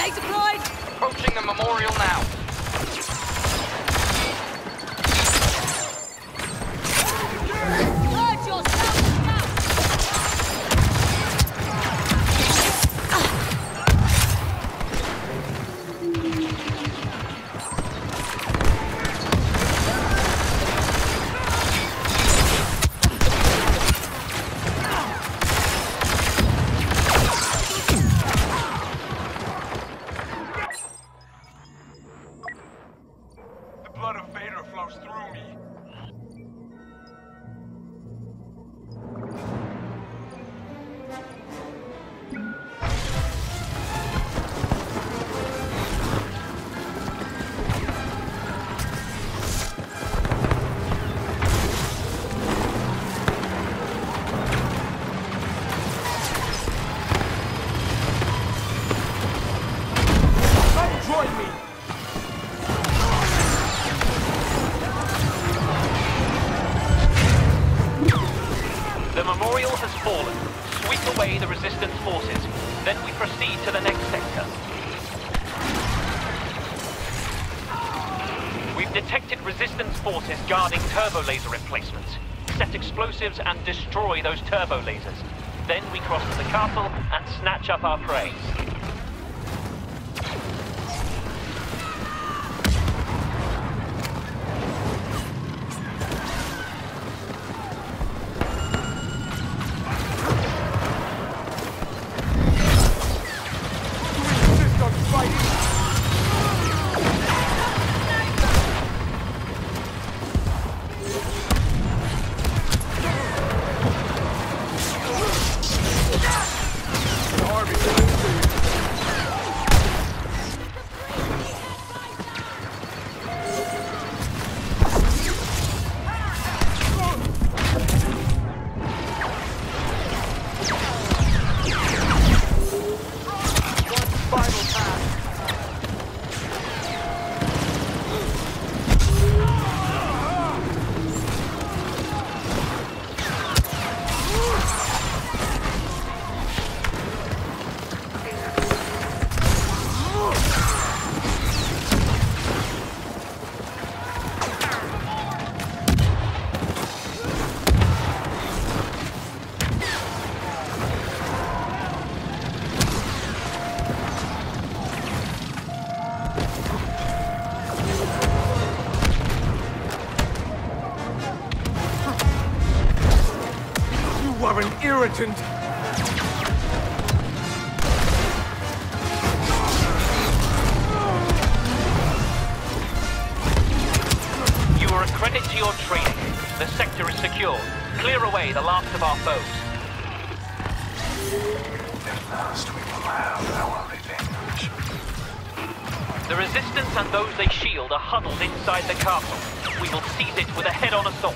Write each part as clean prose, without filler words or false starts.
Grenade deployed! Approaching the memorial now. Purge yourself now! The memorial has fallen. Sweep away the resistance forces. Then we proceed to the next sector. We've detected resistance forces guarding turbo laser emplacements. Set explosives and destroy those turbo lasers. Then we cross to the castle and snatch up our prey. You are an irritant! You are a credit to your training. The sector is secure. Clear away the last of our foes. At last we will have our revenge. The Resistance and those they shield are huddled inside the castle. We will seize it with a head-on assault.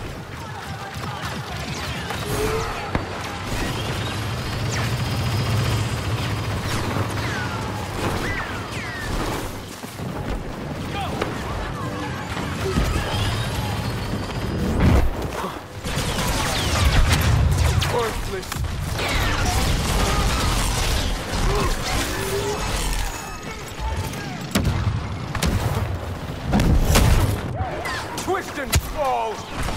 Twist and fall!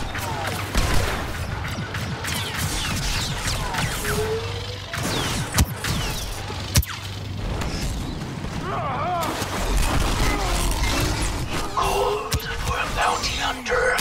Called for a bounty hunter.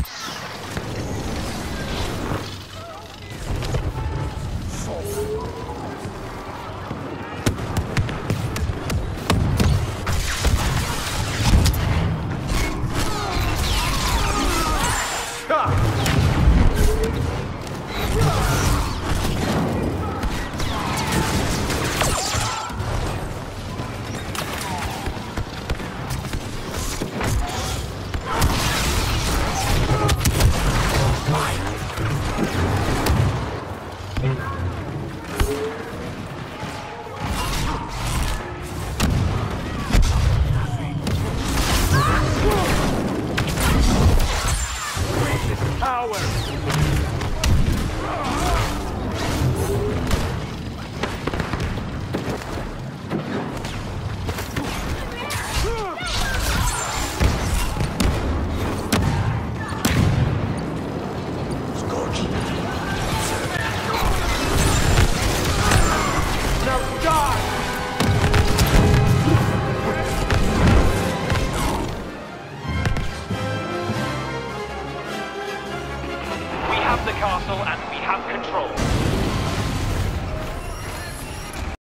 have the castle and we have control.